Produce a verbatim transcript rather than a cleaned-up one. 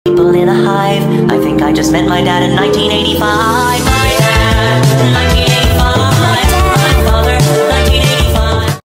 People in a hive. I think I just met my dad in nineteen eighty-five.